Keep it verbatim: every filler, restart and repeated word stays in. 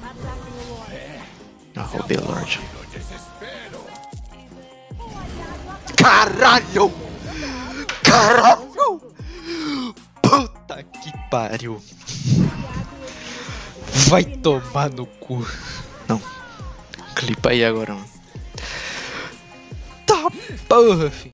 Ah, roubei o Lorde. Caralho! Caralho! Puta que pariu! Vai tomar no cu! Não. Clipa aí agora, mano. Tá porra, filho.